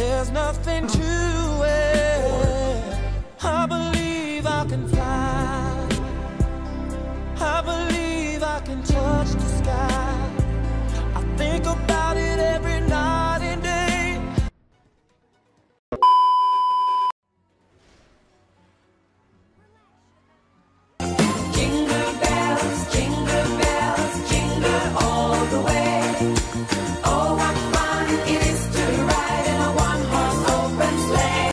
There's nothing to it. I believe I can fly. I believe I can touch the sky. I think about it every night and day. Jingle bells, jingle all the way. Oh, what fun it is to ride in a one-horse open sleigh.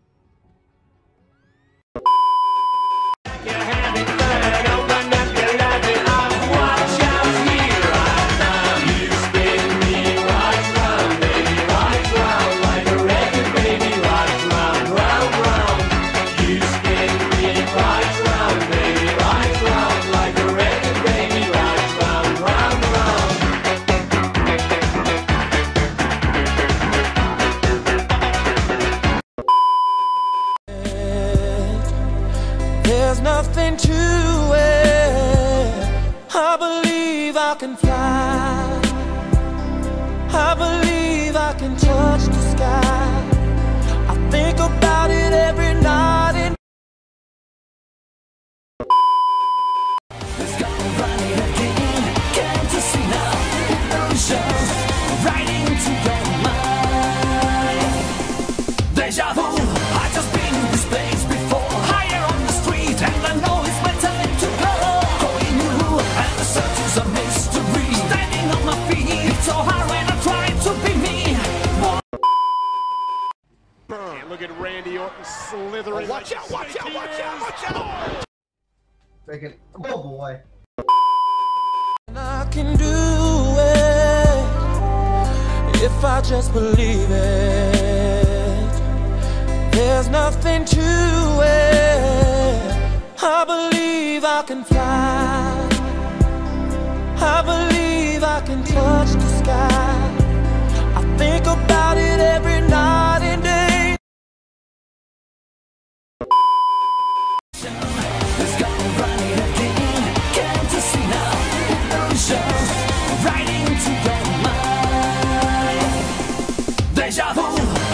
You're having fun, open up your loving arms, watch out here right now. You spin me right round, baby, right round, like a record, baby, right round, round, round. You spin me right round, baby, right round, like a record, baby, right round, round, round. There's nothing to it. I believe I can fly. I believe I can touch the sky. I think about it every night and let's go running again. Can't you see now? Illusions right into your mind. Deja vu, I just been in this place before. Higher on the street, and I know it's my time to go. Going new, and the search is a mystery. Standing on my feet, it's so hard when I try to be me. And look at Randy Orton slithering. Watch out, watch out, watch out, watch out! Freaking, oh boy. And I can do it if I just believe it. There's nothing to it. I believe I can fly. I believe I can touch the sky. I think about it every night and day. Let's go running again. Can't you see now? Illusions right into your mind. Deja vu,